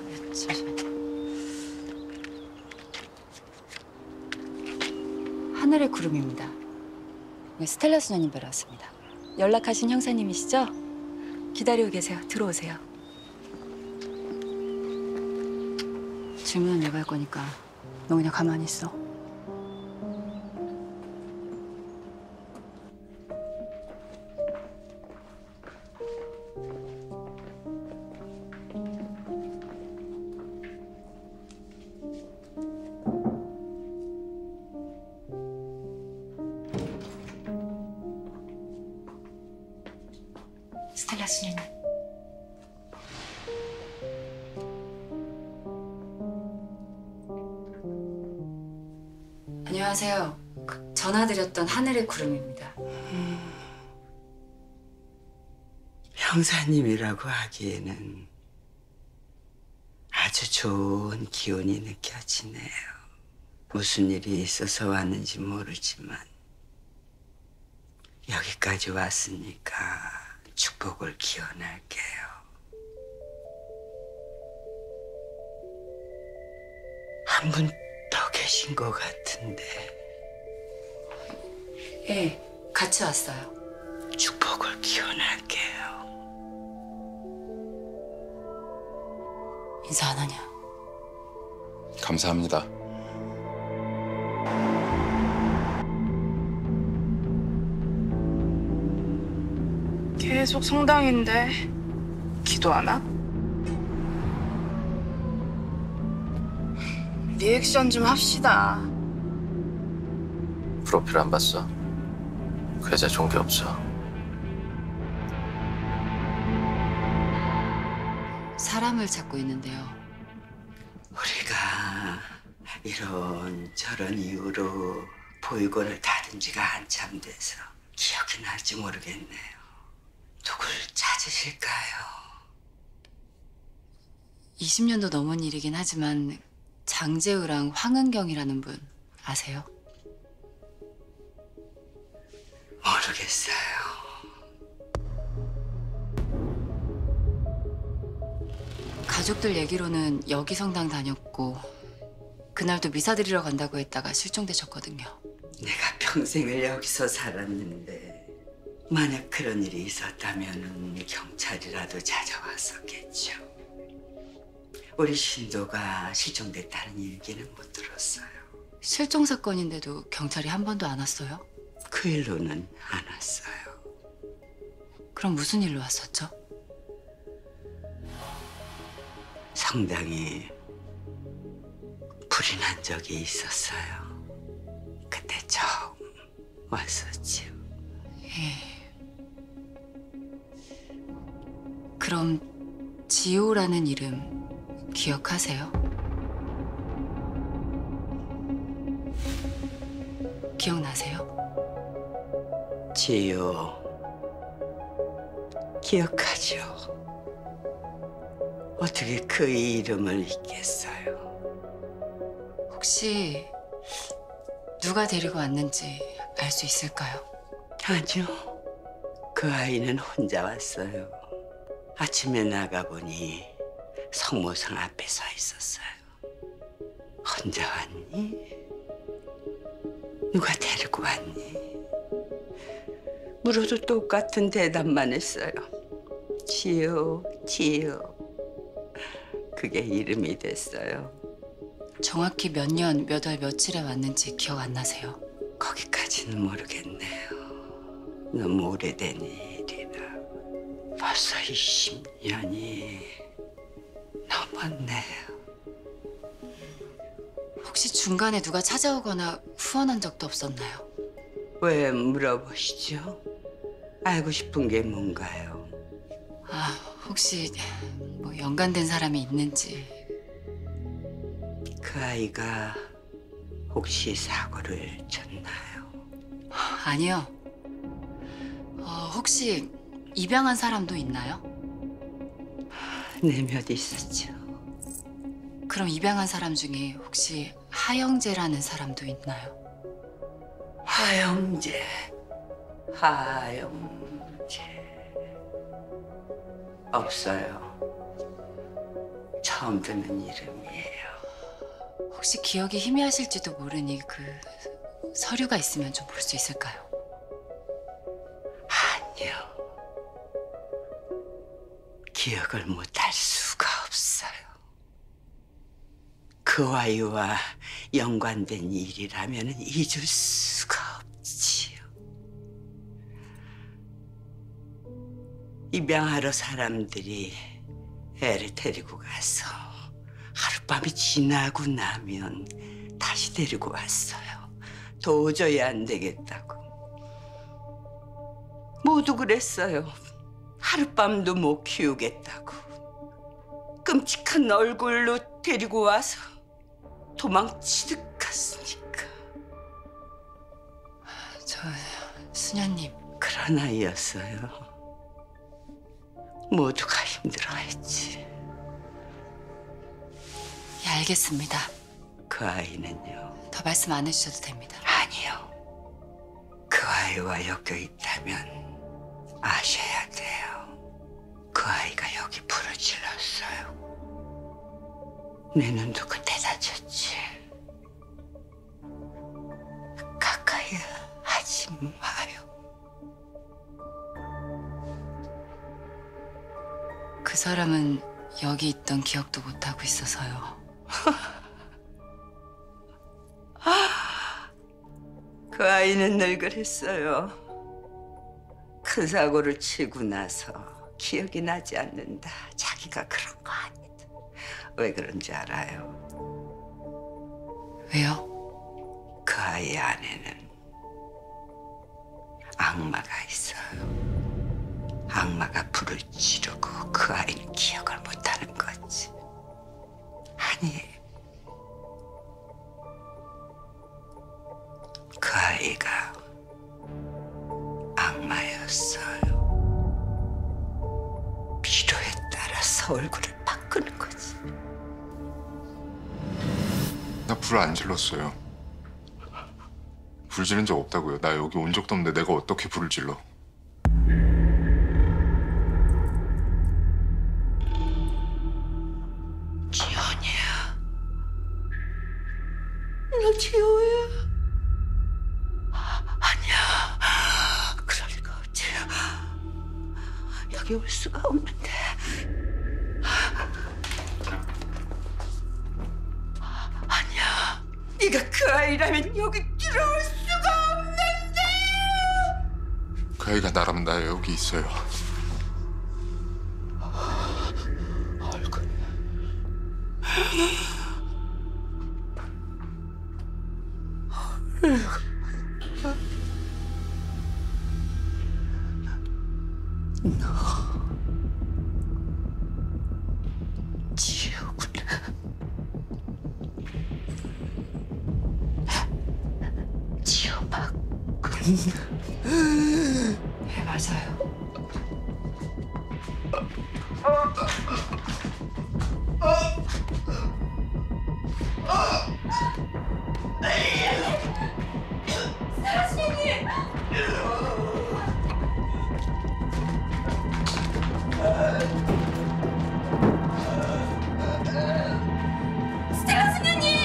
하늘의 구름입니다. 스텔라 수녀님 뵈러 왔습니다.
연락하신 형사님이시죠? 기다리고 계세요. 들어오세요.
질문은 내가 할 거니까 너 그냥 가만히 있어. 스텔라 수녀님. 안녕하세요. 전화드렸던 하늘의 구름입니다.
형사님이라고 하기에는 아주 좋은 기운이 느껴지네요. 무슨 일이 있어서 왔는지 모르지만 여기까지 왔으니까 축복을 기원할게요. 한 분 더 계신 것 같은데.
예, 같이 왔어요.
축복을 기원할게요.
인사 안 하냐?
감사합니다.
계속 성당인데 기도하나? 리액션 좀 합시다.
프로필 안 봤어? 그 여자 종교 없어.
사람을 찾고 있는데요.
우리가 이런 저런 이유로 보육원을 닫은 지가 한참 돼서 기억이 날지 모르겠네요. 누굴 찾으실까요?
20년도 넘은 일이긴 하지만 장재우랑 황은경이라는 분 아세요?
모르겠어요.
가족들 얘기로는 여기 성당 다녔고 그날도 미사 드리러 간다고 했다가 실종되셨거든요.
내가 평생을 여기서 살았는데 만약 그런 일이 있었다면 경찰이라도 찾아왔었겠죠. 우리 신도가 실종됐다는 얘기는 못 들었어요.
실종 사건인데도 경찰이 한 번도 안 왔어요?
그 일로는 안 왔어요.
그럼 무슨 일로 왔었죠?
성당에 불이 난 적이 있었어요. 그때 처음 왔었지요.
예. 그럼 지호라는 이름 기억하세요? 기억나세요?
지효, 기억하죠? 어떻게 그 이름을 잊겠어요?
혹시 누가 데리고 왔는지 알 수 있을까요?
아니요. 그 아이는 혼자 왔어요. 아침에 나가보니 성모상 앞에 서 있었어요. 혼자 왔니? 누가 데리고 왔니? 물어도 똑같은 대답만 했어요. 지효, 지효. 그게 이름이 됐어요.
정확히 몇 년, 몇 월, 며칠에 왔는지 기억 안 나세요?
거기까지는 모르겠네요. 너무 오래된 일이라. 벌써 20년이 넘었네요.
혹시 중간에 누가 찾아오거나 후원한 적도 없었나요?
왜 물어보시죠? 알고 싶은 게 뭔가요?
아, 혹시 뭐 연관된 사람이 있는지.
그 아이가 혹시 사고를 쳤나요?
아니요. 혹시 입양한 사람도 있나요?
네, 몇 있었죠.
그럼 입양한 사람 중에 혹시 하영재라는 사람도 있나요?
하영재. 없어요. 처음 듣는 이름이에요.
혹시 기억이 희미하실지도 모르니 그 서류가 있으면 좀 볼 수 있을까요?
아니요. 기억을 못할 수가 없어요. 그 아이와 연관된 일이라면 잊을 수가 없지요. 입양하러 사람들이 애를 데리고 가서 하룻밤이 지나고 나면 다시 데리고 왔어요. 도저히 안 되겠다고. 모두 그랬어요. 하룻밤도 못 키우겠다고. 끔찍한 얼굴로 데리고 와서 도망치듯 갔으니까.
수녀님.
그런 아이였어요. 모두가 힘들어했지.
예, 알겠습니다.
그 아이는요?
더 말씀 안 해주셔도 됩니다.
아니요. 그 아이와 엮여 있다면 아셔야 돼요. 그 아이가 여기 불을 질렀어요. 내 눈도 그때 다쳤지. 가까이 하지 마요.
그 사람은 여기 있던 기억도 못하고 있어서요.
그 아이는 늘 그랬어요. 큰 사고를 치고 나서 기억이 나지 않는다. 자기가 그런 거 아니다. 왜 그런지 알아요?
왜요?
그 아이 안에는 악마가 있어요. 악마가 불을 지르고 그 아이는 기억을 못하는 거지. 아니, 그 아이가 악마였어요. 필요에 따라서 얼굴을 바꾸는 거지.
나 불 안 질렀어요. 불 지른 적 없다고요. 나 여기 온 적도 없는데 내가 어떻게 불을 질러?
지연이야. 너 지호야? 아니야. 그럴 리가 없지. 여기 올 수가 없는데. 아니야. 네가 그 아이라면 여기 들어올 수가 없는데.
그 아이가 나라면 나 여기 있어요.
지옥을. 지옥막.
네, 맞아요.
사신님! 스텔라 수녀님!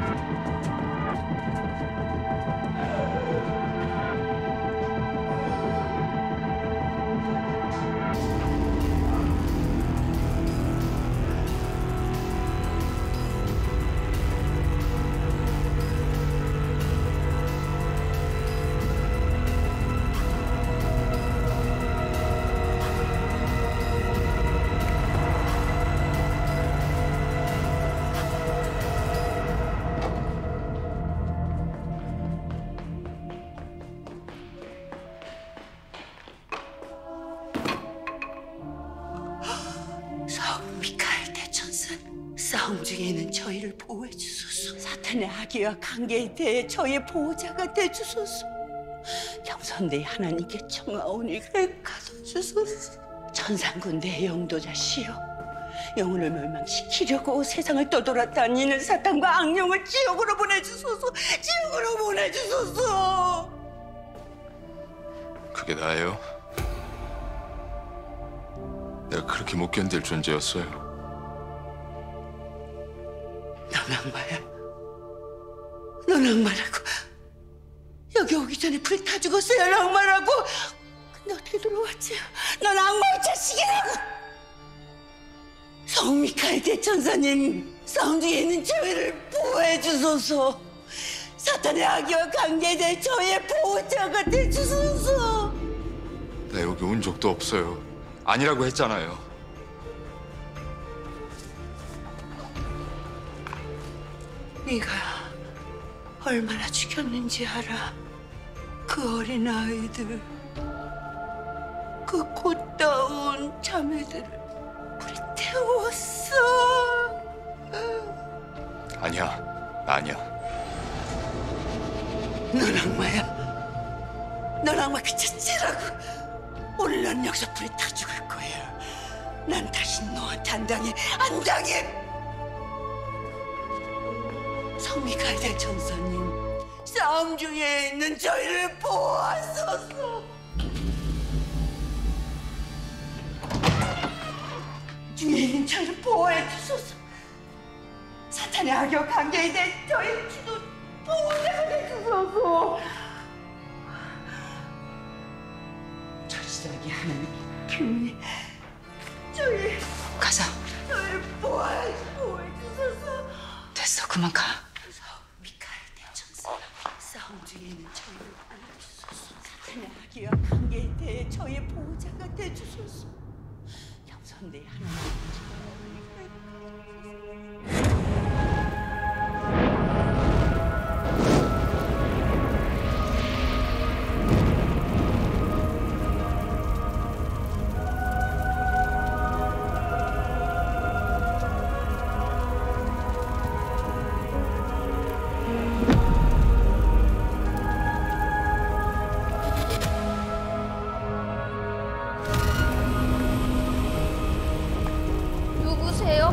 성 미카엘 대천사, 싸움 중에는 저희를 보호해 주소서. 사탄의 악의와 관계에 대해 저희의 보호자가 돼 주소서. 경선대의 하나님께 청하오니 가둬주소서. 천상군대의 영도자시여, 영혼을 멸망시키려고 세상을 떠돌아다니는 사탄과 악령을 지옥으로 보내주소서. 지옥으로 보내주소서.
그게 나예요? 내가 그렇게 못 견딜 존재였어요.
넌 악마야. 넌 악마라고. 여기 오기 전에 불에 타 죽었어요. 넌 악마라고. 근데 어떻게 들어왔지? 넌 악마의 자식이라고. 성 미카엘 대천사님, 싸움 중에 있는 저희를 보호해 주소서. 사탄의 악의와 관계에 대해 저희의 보호자가 돼 주소서.
나 여기 온 적도 없어요. 아니라고 했잖아요.
네가 얼마나 죽였는지 알아? 그 어린 아이들, 그 꽃다운 자매들을 불에 태웠어.
아니야, 나 아니야.
넌 악마야. 넌 악마 그 자체라고. 오늘 넌 여기서 불에 타 죽을 거야. 난 다시 너한테 안 당해. 안 당해. 성 미카엘 대천사님, 싸움 중에 있는 저희를 보호하소서. 중에 있는 저희를 보호해 주소서. 사탄의 악역 관계에 대해 저희 주도 보호자가 돼 주소서. 절실하게 하나님 기운이 저희
가자.
저희를 보호해 주소서.
됐어, 그만 가.
미카엘 대천사, 싸움 중에 있는 저희를 보호해주소서. 사탄의 악의와 관계에 대해 저희의 보호자가 돼주소서. 경선대의 하나님.
누구세요?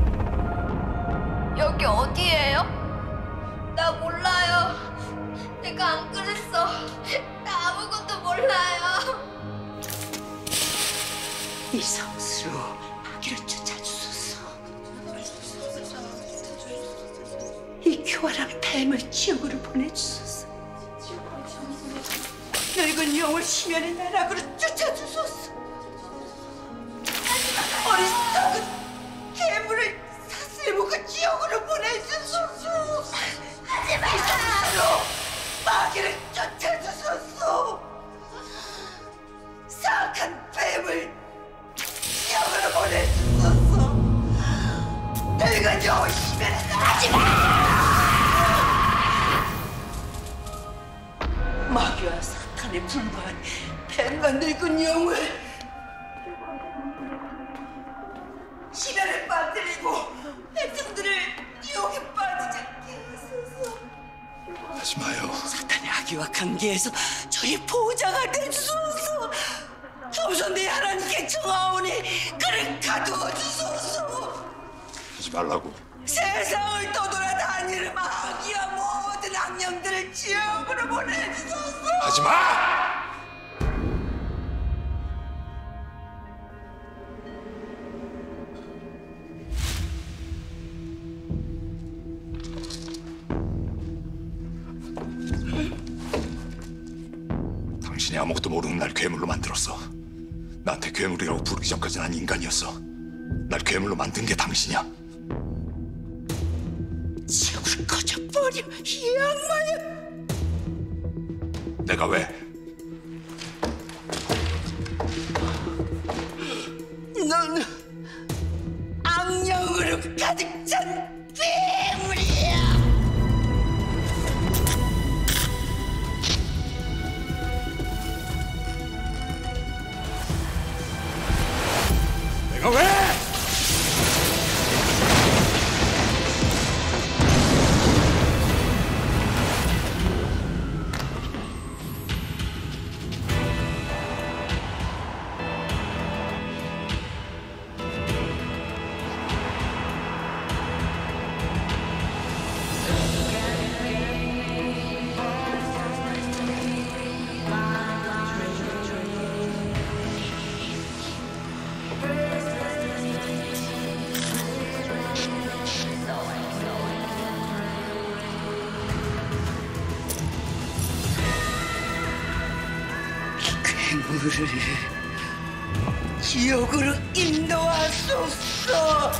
여기 어디예요? 나 몰라요. 내가 안 그랬어. 나 아무것도 몰라요.
이 성스로 아기를 쫓아주소서. 이 교활한 뱀을 지옥으로 보내주소서. 늙은 영을 심연의 나락으로 쫓아주소서. 어리석은 괴물을 사슬에 묶어 지옥으로 보내주소서. 하지마! 이 성스로 마귀를 쫓아주소서. 사악한 뱀을 지옥으로 보내주소서. 늙은 영을 심연에 하지마! 마귀와 사탄에 불과한 뱀과 늙은 영을 시련에 빠뜨리고 백성들을 유혹에 빠지지 않게 하소서.
하지 마요.
사탄의 악의와 관계에서 저희 보호자가 되주소서. 우선 내 하나님께 청하오니 그를 가두어 주소서.
하지 말라고.
세상을 떠돌아다니는 마귀와 모든 악령들을 지옥으로 보내주소서.
하지 마! 당신이 아무것도 모르는 날 괴물로 만들었어. 나한테 괴물이라고 부르기 전까지 난 인간이었어. 날 괴물로 만든 게 당신이야.
지옥으로 꺼져버려, 이 악마야.
내가 왜?
넌 악령으로 가득 찬 괴물이야.
내가 왜?
괴물을 지옥으로 인도하소서.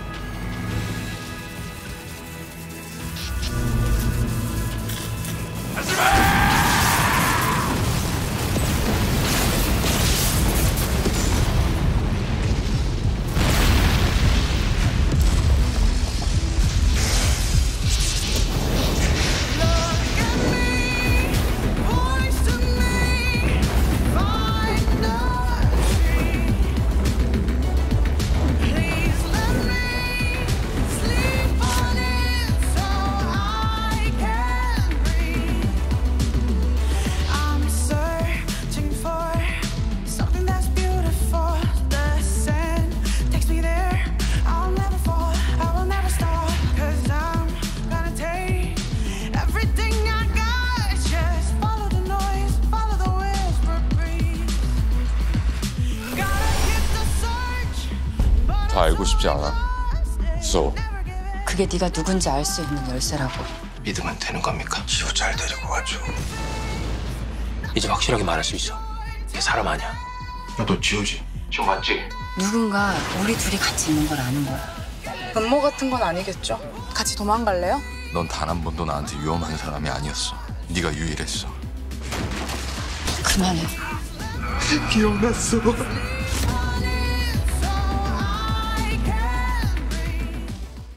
다 알고 싶지 않아. 무서워.
그게 네가 누군지 알 수 있는 열쇠라고.
믿으면 되는 겁니까?
지호 잘 데리고 와줘.
이제 확실하게 말할 수 있어. 걔 사람 아니야.
야, 너 지호지?
지호 맞지?
누군가 우리 둘이 같이 있는 걸 아는 거야.
음모 같은 건 아니겠죠? 같이 도망갈래요?
넌 단 한 번도 나한테 위험한 사람이 아니었어. 네가 유일했어.
그만해.
기억났어.